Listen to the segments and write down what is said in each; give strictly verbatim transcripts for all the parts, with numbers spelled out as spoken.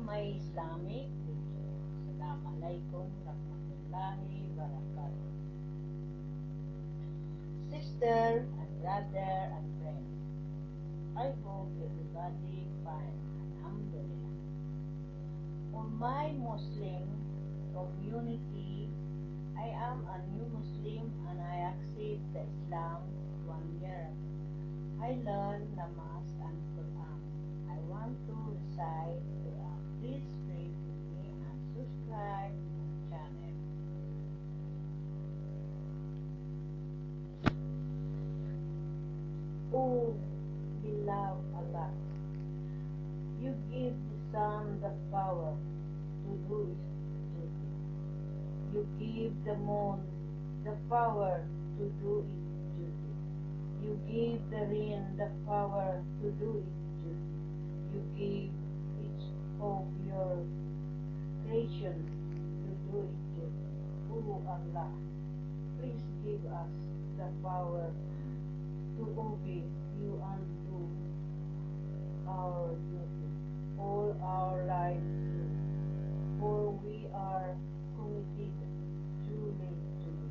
my Islamic video. Assalamualaikum warahmatullahi wabarakatuh. Sister and brother and friends, I hope everybody fine. Alhamdulillah. For my Muslim community, I am a new Muslim and I accept the Islam one year ago. I learn Namaz and Quran. I want to recite Quran. Please pray for me and subscribe to my channel. Oh, beloved Allah, you give the sun the power to do its duty. You give the moon the power to do its duty. You give the rain the power to do its duty. You give each of your creation to do its duty. Oh Allah, please give us the power to obey you and do our duty all our lives through, for we are committed truly to you.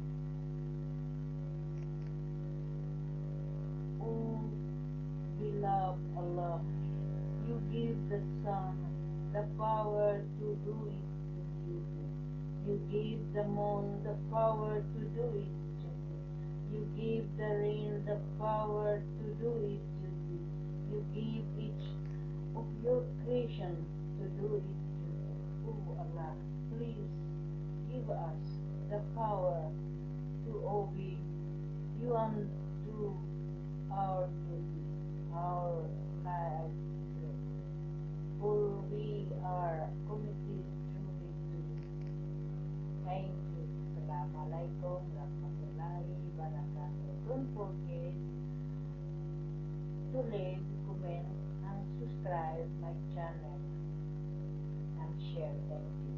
Oh, beloved Allah, you give the sun the power to do its duty. You give the moon the power to do its duty. You give the rain the power to do its duty. You give each of your creation to do its duty. Oh Allah, please give us the power to obey you and do our duty, our lives through, for we are committed truly to you. Thank you. Assalamualaikum warahmatullahi wabarakatuh. Don't forget to like, comment, and subscribe my channel and share. Thank you.